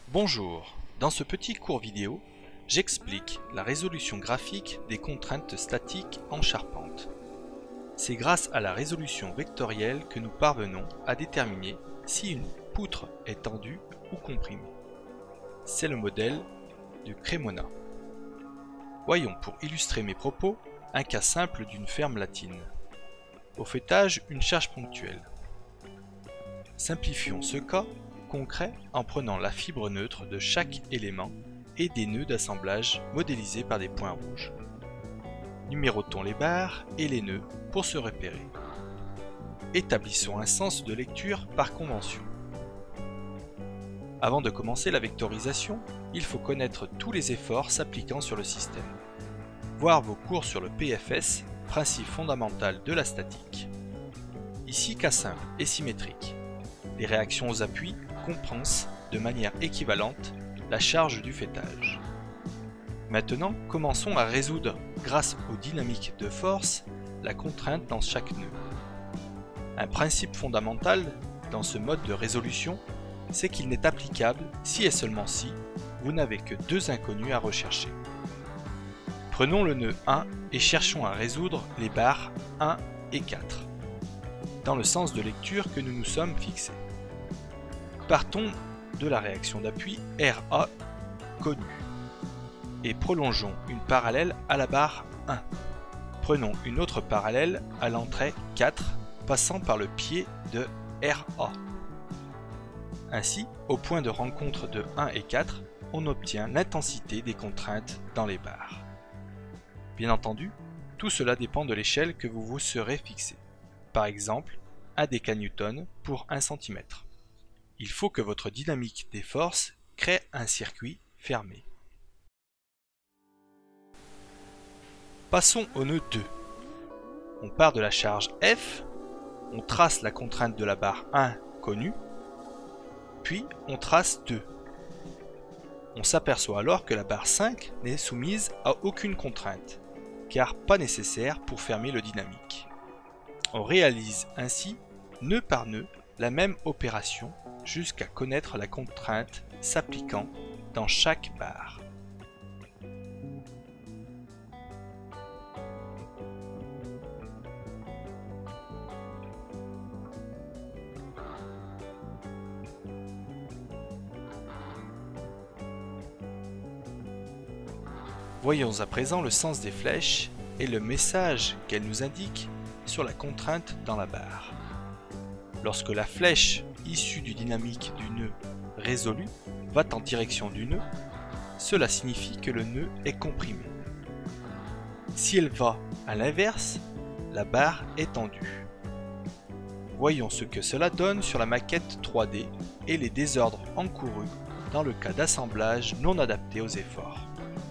Bonjour, dans ce petit cours vidéo, j'explique la résolution graphique des contraintes statiques en charpente. C'est grâce à la résolution vectorielle que nous parvenons à déterminer si une poutre est tendue ou comprimée. C'est le modèle du Cremona. Voyons pour illustrer mes propos un cas simple d'une ferme latine. Au feuilletage, une charge ponctuelle. Simplifions ce cas concret en prenant la fibre neutre de chaque élément et des nœuds d'assemblage modélisés par des points rouges. Numérotons les barres et les nœuds pour se repérer. Établissons un sens de lecture par convention. Avant de commencer la vectorisation, il faut connaître tous les efforts s'appliquant sur le système. Voir vos cours sur le PFS, principe fondamental de la statique. Ici, cas simple et symétrique. Les réactions aux appuis compensent de manière équivalente la charge du feuilletage. Maintenant, commençons à résoudre, grâce aux dynamiques de force, la contrainte dans chaque nœud. Un principe fondamental dans ce mode de résolution, c'est qu'il n'est applicable si et seulement si vous n'avez que deux inconnus à rechercher. Prenons le nœud 1 et cherchons à résoudre les barres 1 et 4, dans le sens de lecture que nous nous sommes fixés. Partons de la réaction d'appui RA connue et prolongeons une parallèle à la barre 1. Prenons une autre parallèle à l'entrée 4 passant par le pied de RA. Ainsi, au point de rencontre de 1 et 4, on obtient l'intensité des contraintes dans les barres. Bien entendu, tout cela dépend de l'échelle que vous vous serez fixé. Par exemple, 1 décanewton pour 1 cm. Il faut que votre dynamique des forces crée un circuit fermé. Passons au nœud 2. On part de la charge F, on trace la contrainte de la barre 1 connue, puis on trace 2. On s'aperçoit alors que la barre 5 n'est soumise à aucune contrainte, car pas nécessaire pour fermer le dynamique. On réalise ainsi, nœud par nœud, la même opération jusqu'à connaître la contrainte s'appliquant dans chaque barre. Voyons à présent le sens des flèches et le message qu'elles nous indiquent sur la contrainte dans la barre. Lorsque la flèche issue du dynamique du nœud résolu va en direction du nœud, cela signifie que le nœud est comprimé. Si elle va à l'inverse, la barre est tendue. Voyons ce que cela donne sur la maquette 3D et les désordres encourus dans le cas d'assemblage non adapté aux efforts.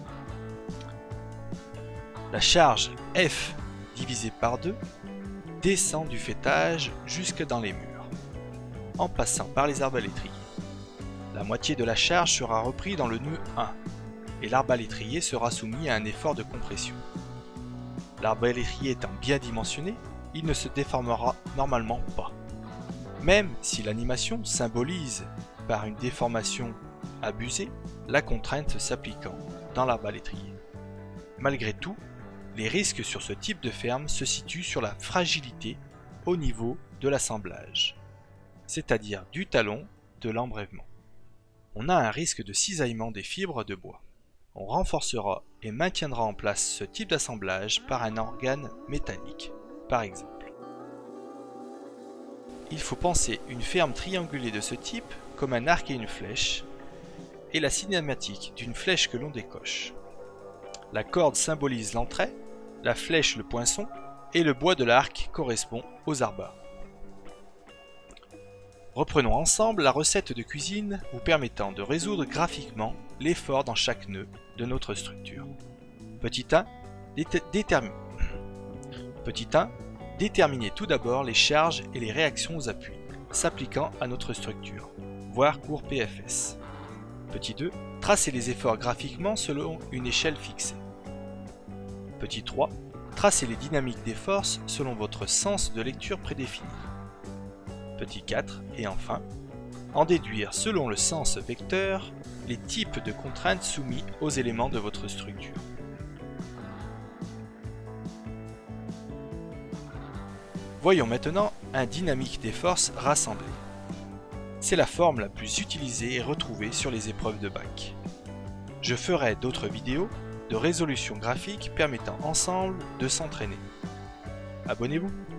La charge F divisée par 2 descend du feuilletage jusque dans les murs, en passant par les arbalétriers. La moitié de la charge sera reprise dans le nœud 1, et l'arbalétrier sera soumis à un effort de compression. L'arbalétrier étant bien dimensionné, il ne se déformera normalement pas, même si l'animation symbolise par une déformation abusée la contrainte s'appliquant dans l'arbalétrier. Malgré tout, les risques sur ce type de ferme se situent sur la fragilité au niveau de l'assemblage, c'est-à-dire du talon de l'embrèvement. On a un risque de cisaillement des fibres de bois. On renforcera et maintiendra en place ce type d'assemblage par un organe métallique, par exemple. Il faut penser une ferme triangulée de ce type comme un arc et une flèche, et la cinématique d'une flèche que l'on décoche. La corde symbolise l'entrée, la flèche le poinçon, et le bois de l'arc correspond aux arbats. Reprenons ensemble la recette de cuisine vous permettant de résoudre graphiquement l'effort dans chaque nœud de notre structure. Petit 1, déterminez tout d'abord les charges et les réactions aux appuis s'appliquant à notre structure, voire cours PFS. Petit 2, tracez les efforts graphiquement selon une échelle fixée. Petit 3, tracez les dynamiques des forces selon votre sens de lecture prédéfini. Petit 4, et enfin, en déduire selon le sens vecteur les types de contraintes soumis aux éléments de votre structure. Voyons maintenant un dynamique des forces rassemblées. C'est la forme la plus utilisée et retrouvée sur les épreuves de bac. Je ferai d'autres vidéos de résolution graphique permettant ensemble de s'entraîner. Abonnez-vous!